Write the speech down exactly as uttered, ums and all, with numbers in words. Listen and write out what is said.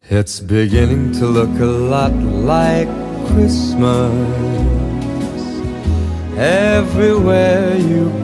It's beginning to look a lot like Christmas everywhere you